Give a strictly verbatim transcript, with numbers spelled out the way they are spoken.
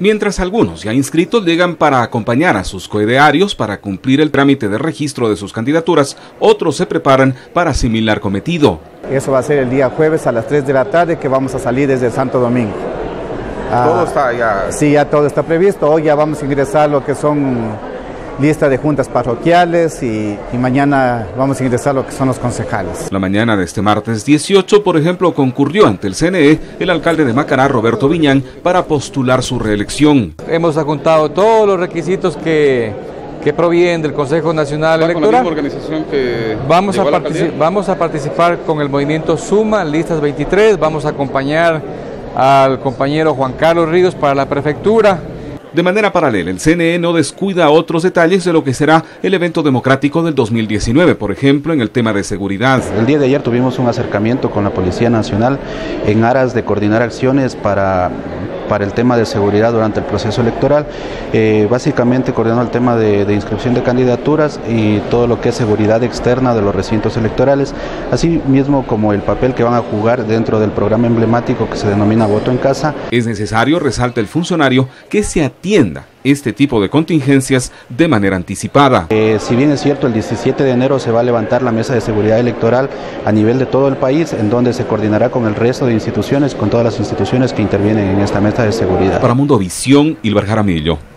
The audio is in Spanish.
Mientras algunos ya inscritos llegan para acompañar a sus coidearios para cumplir el trámite de registro de sus candidaturas, otros se preparan para asimilar cometido. Eso va a ser el día jueves a las tres de la tarde que vamos a salir desde Santo Domingo. ¿Todo ah, está ya? Sí, ya todo está previsto. Hoy ya vamos a ingresar lo que son lista de juntas parroquiales y, y mañana vamos a ingresar lo que son los concejales. La mañana de este martes dieciocho, por ejemplo, concurrió ante el C N E el alcalde de Macará, Roberto Viñán, para postular su reelección. Hemos adjuntado todos los requisitos que, que provienen del Consejo Nacional Electoral. ¿Con la misma organización que vamos a, a vamos a participar con el movimiento Suma, listas veintitrés, vamos a acompañar al compañero Juan Carlos Ríos para la prefectura. De manera paralela, el C N E no descuida otros detalles de lo que será el evento democrático del dos mil diecinueve, por ejemplo, en el tema de seguridad. El día de ayer tuvimos un acercamiento con la Policía Nacional en aras de coordinar acciones para, para el tema de seguridad durante el proceso electoral. Eh, básicamente coordinó el tema de, de inscripción de candidaturas y todo lo que es seguridad externa de los recintos electorales, así mismo como el papel que van a jugar dentro del programa emblemático que se denomina Voto en Casa. Es necesario, resalta el funcionario, que se atienda este tipo de contingencias de manera anticipada. Eh, si bien es cierto, el diecisiete de enero se va a levantar la mesa de seguridad electoral a nivel de todo el país, en donde se coordinará con el resto de instituciones, con todas las instituciones que intervienen en esta mesa de seguridad. Para Mundo Visión, Ilber Jaramillo.